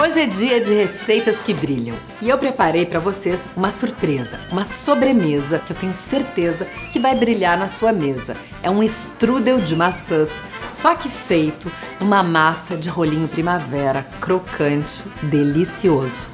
Hoje é dia de receitas que brilham e eu preparei para vocês uma surpresa, uma sobremesa que eu tenho certeza que vai brilhar na sua mesa. É um strudel de maçãs, só que feito numa massa de rolinho primavera, crocante, delicioso.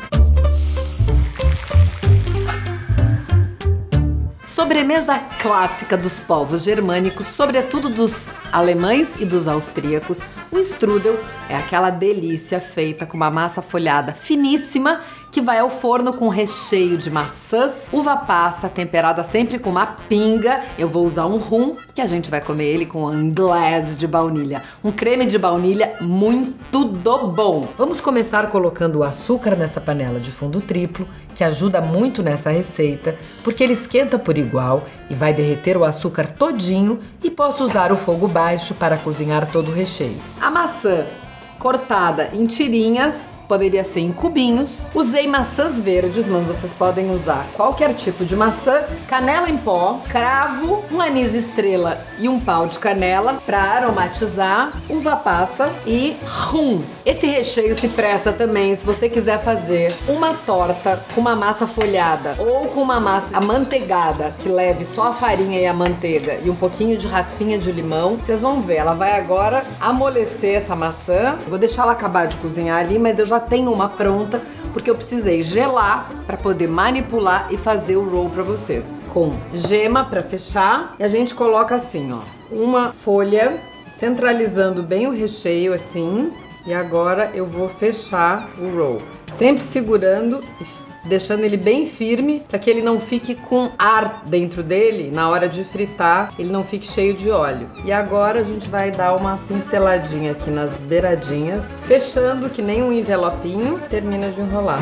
Sobremesa clássica dos povos germânicos, sobretudo dos alemães e dos austríacos, o strudel é aquela delícia feita com uma massa folhada finíssima que vai ao forno com recheio de maçãs, uva passa temperada sempre com uma pinga. Eu vou usar um rum, que a gente vai comer ele com anglaise de baunilha, um creme de baunilha muito do bom. Vamos começar colocando o açúcar nessa panela de fundo triplo, que ajuda muito nessa receita, porque ele esquenta por igual e vai derreter o açúcar todinho, e posso usar o fogo baixo para cozinhar todo o recheio. A maçã cortada em tirinhas, poderia ser em cubinhos. Usei maçãs verdes, mas vocês podem usar qualquer tipo de maçã. Canela em pó, cravo, um anis estrela e um pau de canela para aromatizar, uva passa e rum. Esse recheio se presta também se você quiser fazer uma torta com uma massa folhada ou com uma massa amanteigada, que leve só a farinha e a manteiga e um pouquinho de raspinha de limão. Vocês vão ver, ela vai agora amolecer essa maçã. Vou deixar ela acabar de cozinhar ali, mas eu já tenho uma pronta, porque eu precisei gelar para poder manipular e fazer o roll para vocês. Com gema para fechar, e a gente coloca assim, ó, uma folha, centralizando bem o recheio assim, e agora eu vou fechar o roll, sempre segurando e deixando ele bem firme para que ele não fique com ar dentro dele na hora de fritar, ele não fique cheio de óleo. E agora a gente vai dar uma pinceladinha aqui nas beiradinhas, fechando que nem um envelopinho, termina de enrolar.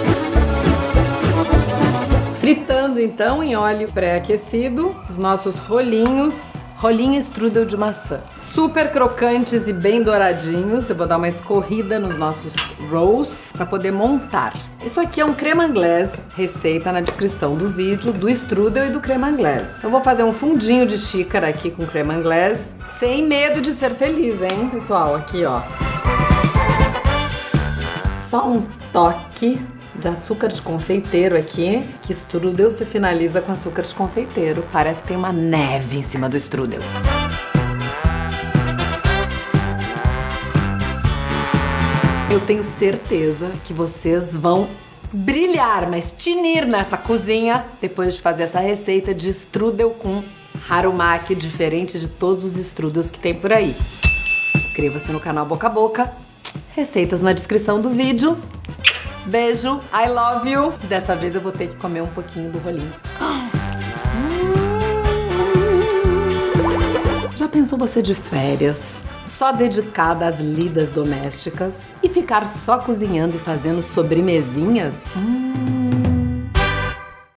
Fritando então em óleo pré-aquecido os nossos rolinhos. Rolinho strudel de maçã. Super crocantes e bem douradinhos. Eu vou dar uma escorrida nos nossos rolls para poder montar. Isso aqui é um creme anglaise, receita na descrição do vídeo, do strudel e do creme anglaise. Eu vou fazer um fundinho de xícara aqui com creme anglaise, sem medo de ser feliz, hein, pessoal? Aqui, ó. Só um toque de açúcar de confeiteiro aqui, que strudel se finaliza com açúcar de confeiteiro. Parece que tem uma neve em cima do strudel. Eu tenho certeza que vocês vão brilhar, mas tinir nessa cozinha depois de fazer essa receita de strudel com harumaki, diferente de todos os strudels que tem por aí. Inscreva-se no canal Boca a Boca, receitas na descrição do vídeo. Beijo, I love you. Dessa vez eu vou ter que comer um pouquinho do rolinho. Já pensou você de férias, só dedicada às lidas domésticas e ficar só cozinhando e fazendo sobremesinhas?